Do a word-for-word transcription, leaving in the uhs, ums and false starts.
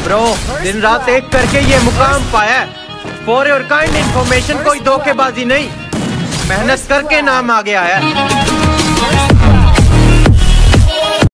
Bro, दिन रात एक करके ये मुकाम पाया। फॉर योर काइंड इन्फॉर्मेशन, कोई धोखेबाजी नहीं, मेहनत करके नाम आ गया है।